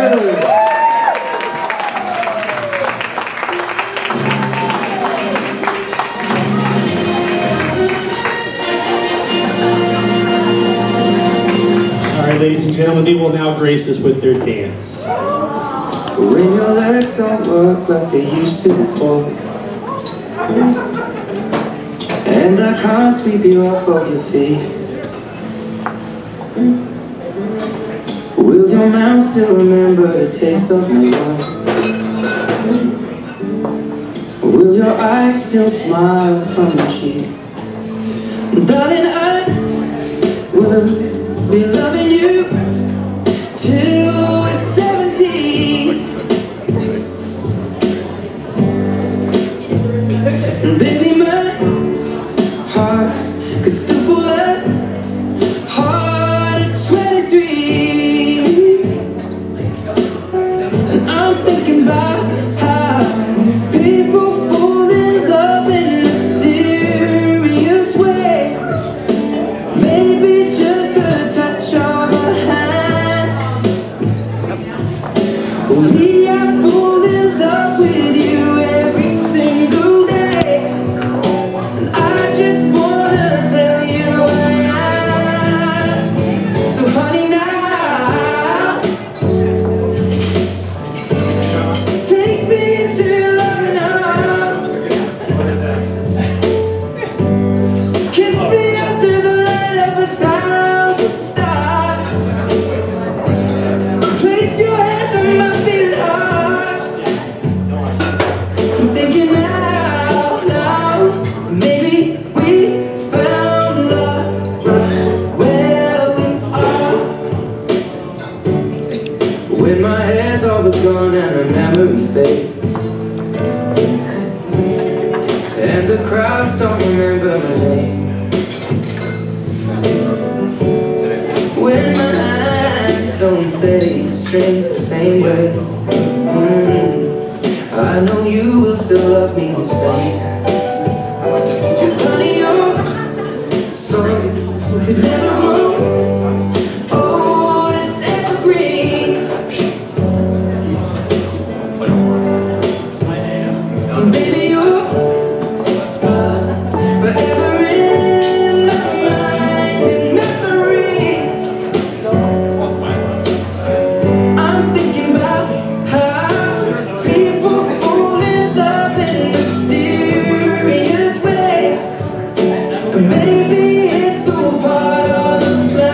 Ladies and gentlemen, they will now grace us with their dance. When your legs don't work like they used to before, and I can't sweep you off of your feet, will your mouth still remember the taste of my love? Will your eyes still smile from your cheek? Darling, I will be loving you till we're 70. And baby, my heart could still pull us hard at 23. And I'm thinking about how people fall in love in mysterious ways. Maybe just the touch of a hand. Well, me, I fall in love with you every single day, and I just wanna tell you I am. So honey, now take me into your loving arms, kiss me under the light of 1,000 stars, place your hand on my beating heart. I'm thinking out loud, maybe we found love right where we are. When my hair's all but gone and the memory fades, and the crowds don't remember my name, when my hands don't play the strings the same way, I know you will still love me the same. 'Cause honey, your soul could never grow old, it's evergreen. Baby, your smile's forever in my mind and memory. I'm thinking about how people fall in love in mysterious ways. Maybe it's all part of the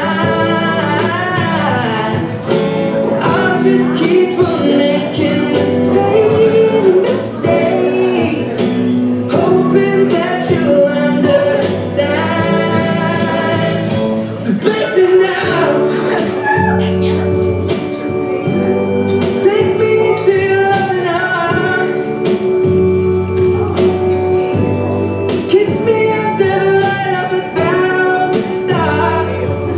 plan. I'll just keep on making the same mistakes, hoping that you'll understand. But baby, now take me into your loving arms, kiss me under the light of 1,000 stars,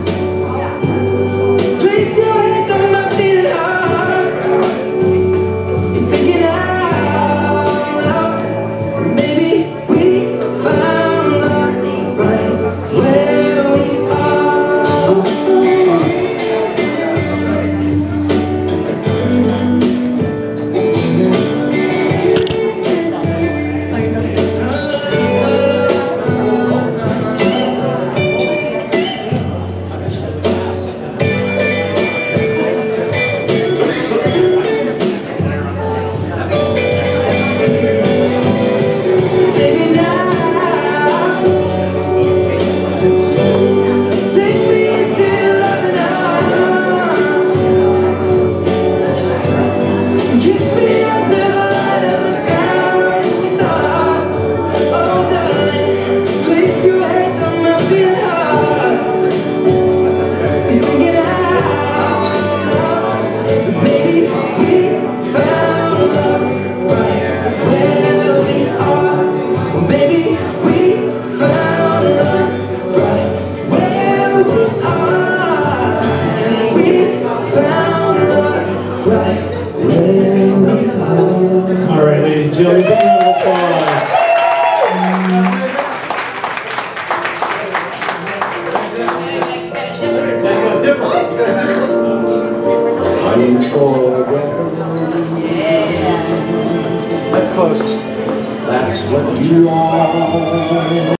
place your hand on my beating heart. I'm thinking out loud, maybe we found love right where we are. Baby, now take me into your loving arms, kiss me under the light of 1,000 stars. Oh darling, place your hand on my beating heart. Thinking out loud, maybe we found love right where we are. Maybe we found love right where we are. And we found love right where we are. All right, ladies and gentlemen, big round of applause. Running for That's close. That's what you are.